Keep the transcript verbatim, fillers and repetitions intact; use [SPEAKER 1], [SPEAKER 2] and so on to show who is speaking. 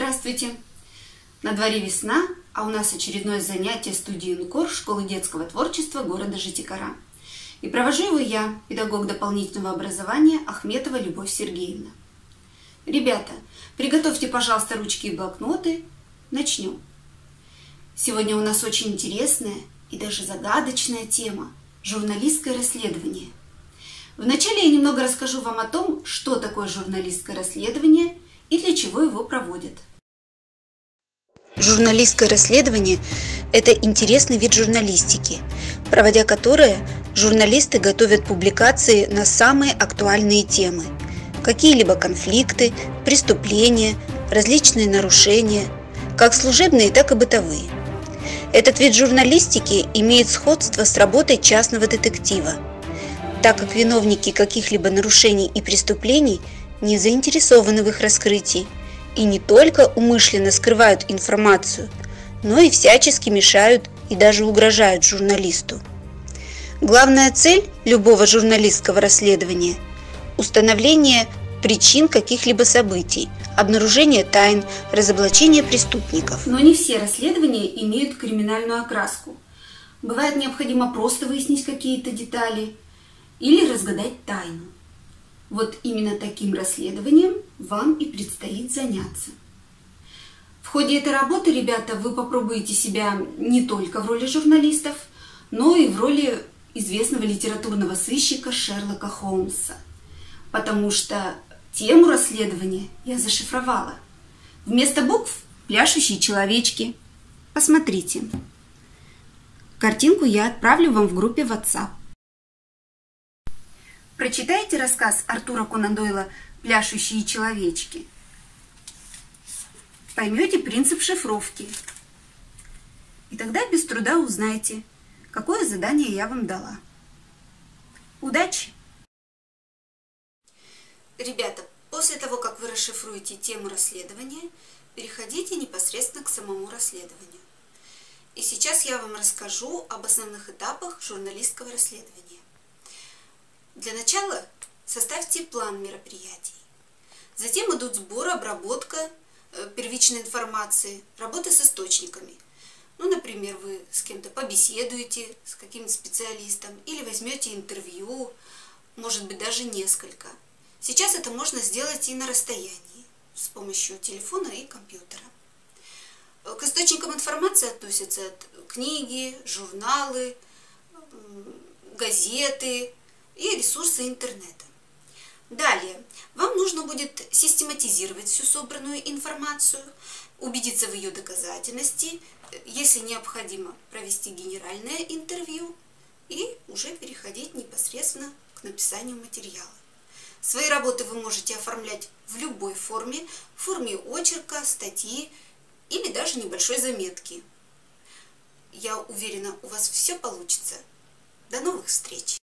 [SPEAKER 1] Здравствуйте! На дворе весна, а у нас очередное занятие студии ЮНКОР школы детского творчества города Житикара. И провожу его я, педагог дополнительного образования Ахметова Любовь Сергеевна. Ребята, приготовьте, пожалуйста, ручки и блокноты. Начнем. Сегодня у нас очень интересная и даже загадочная тема – журналистское расследование. Вначале я немного расскажу вам о том, что такое журналистское расследование и для чего его проводят.
[SPEAKER 2] Журналистское расследование – это интересный вид журналистики, проводя которое журналисты готовят публикации на самые актуальные темы, какие-либо конфликты, преступления, различные нарушения, как служебные, так и бытовые. Этот вид журналистики имеет сходство с работой частного детектива, так как виновники каких-либо нарушений и преступлений не заинтересованы в их раскрытии и не только умышленно скрывают информацию, но и всячески мешают и даже угрожают журналисту. Главная цель любого журналистского расследования – установление причин каких-либо событий, обнаружение тайн, разоблачение преступников.
[SPEAKER 1] Но не все расследования имеют криминальную окраску. Бывает необходимо просто выяснить какие-то детали или разгадать тайну. Вот именно таким расследованием вам и предстоит заняться. В ходе этой работы, ребята, вы попробуете себя не только в роли журналистов, но и в роли известного литературного сыщика Шерлока Холмса. Потому что тему расследования я зашифровала. Вместо букв – пляшущие человечки. Посмотрите. Картинку я отправлю вам в группе WhatsApp. Прочитайте рассказ Артура Конан Дойла «Пляшущие человечки». Поймете принцип шифровки. И тогда без труда узнаете, какое задание я вам дала. Удачи! Ребята, после того, как вы расшифруете тему расследования, переходите непосредственно к самому расследованию. И сейчас я вам расскажу об основных этапах журналистского расследования. Для начала составьте план мероприятий. Затем идут сбор, обработка первичной информации, работа с источниками. Ну, например, вы с кем-то побеседуете, с каким-то специалистом, или возьмете интервью, может быть, даже несколько. Сейчас это можно сделать и на расстоянии, с помощью телефона и компьютера. К источникам информации относятся книги, журналы, газеты и ресурсы интернета. Далее, вам нужно будет систематизировать всю собранную информацию, убедиться в ее доказательности, если необходимо провести генеральное интервью и уже переходить непосредственно к написанию материала. Свои работы вы можете оформлять в любой форме, в форме очерка, статьи или даже небольшой заметки. Я уверена, у вас все получится. До новых встреч!